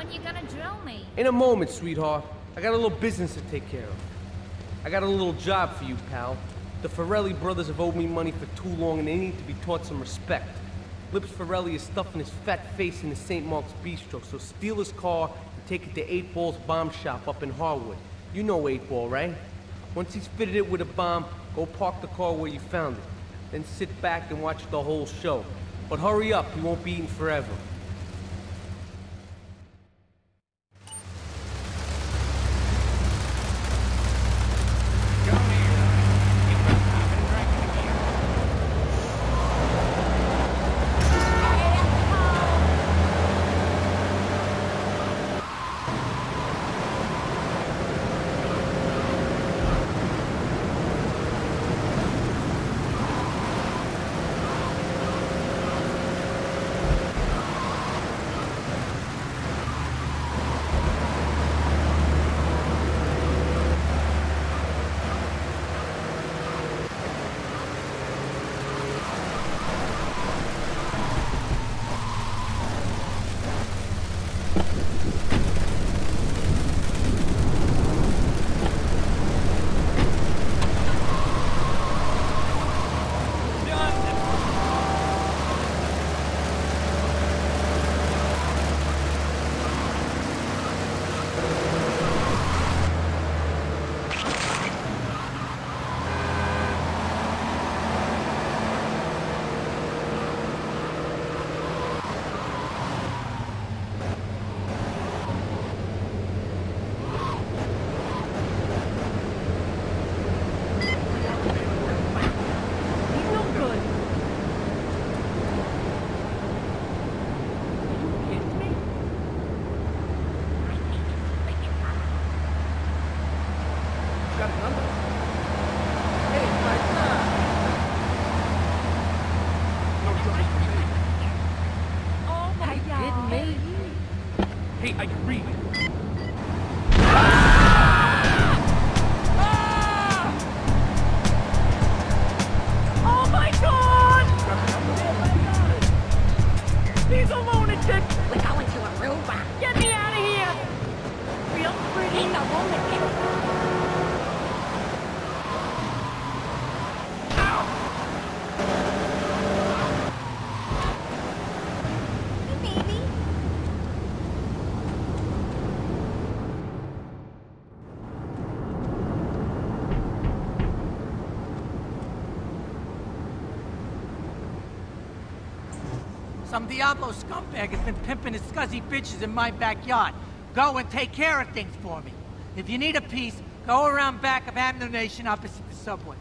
When you gonna drill me? In a moment, sweetheart. I got a little business to take care of. I got a little job for you, pal. The Forelli brothers have owed me money for too long and they need to be taught some respect. Lips Forelli is stuffing his fat face in the St. Mark's Bistro, so steal his car and take it to 8 Ball's bomb shop up in Harwood. You know 8 Ball, right? Once he's fitted it with a bomb, go park the car where you found it. Then sit back and watch the whole show. But hurry up, he won't be eaten forever. Hey, I can read. Oh my God! He's a lunatic! We're going to Aruba. Get me out of here! Real pretty. He's a lunatic. Some Diablo scumbag has been pimping his scuzzy bitches in my backyard. Go and take care of things for me. If you need a piece, go around back of Ammunition opposite the subway.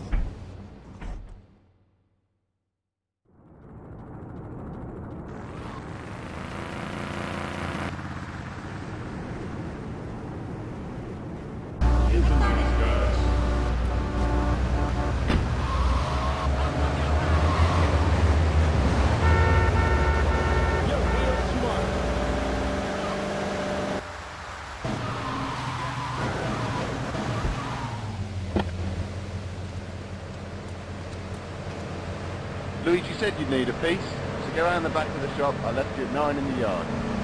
Luigi said you'd need a piece, so go around the back of the shop. I left you at 9 in the yard.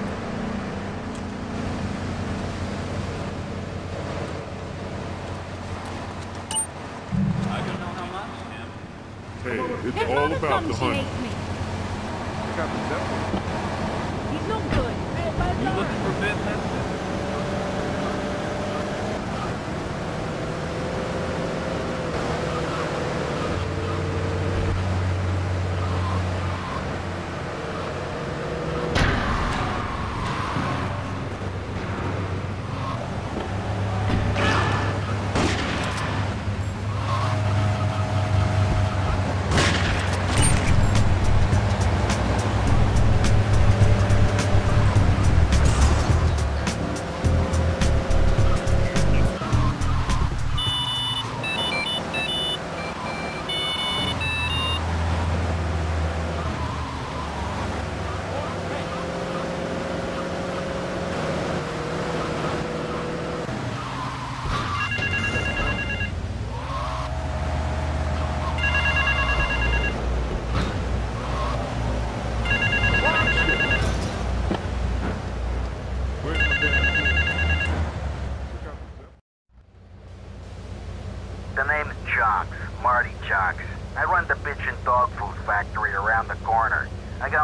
I don't know how much, Tim. Hey, it's all about the hunt. Pick up the zip. He's no good. You looking for business?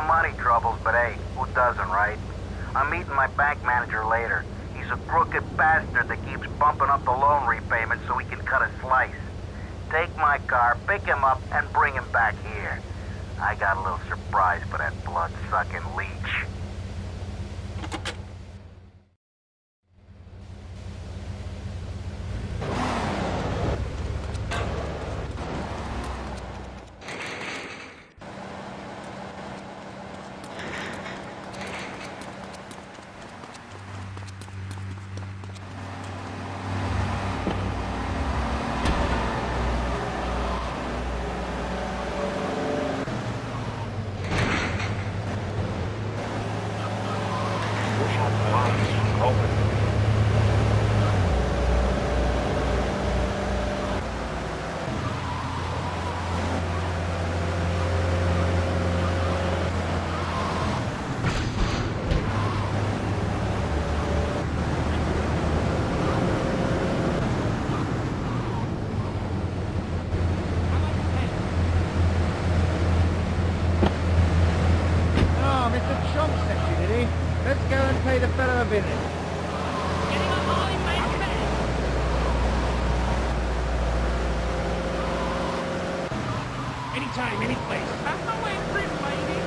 got money troubles, but hey, who doesn't, right? I'm meeting my bank manager later. He's a crooked bastard that keeps bumping up the loan repayment so he can cut a slice. Take my car, pick him up, and bring him back here. I got a little surprise for that blood-sucking leech. Let's go and pay the fellow a visit. Anytime, any place. That's the way, pretty lady.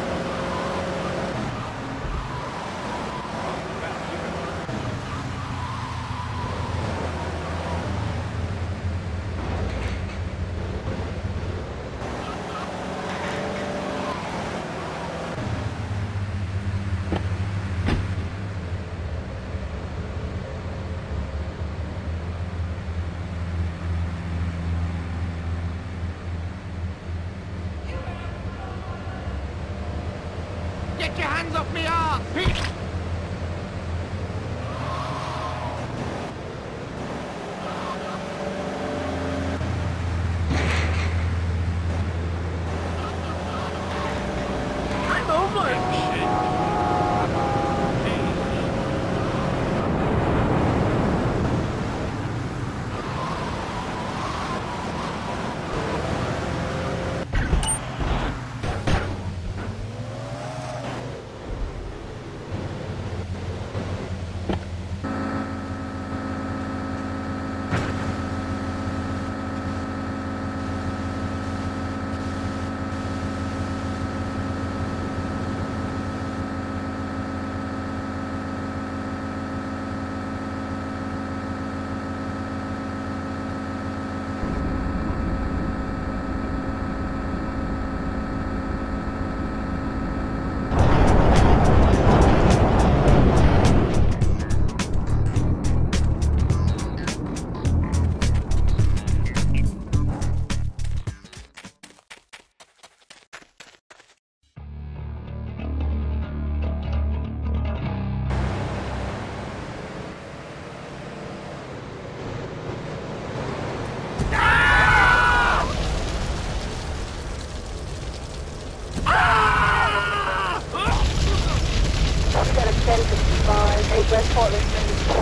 Get your hands off me arse! I'm over it. West Portland Street.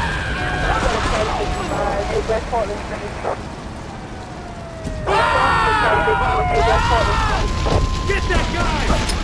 West Portland Street. Get that guy!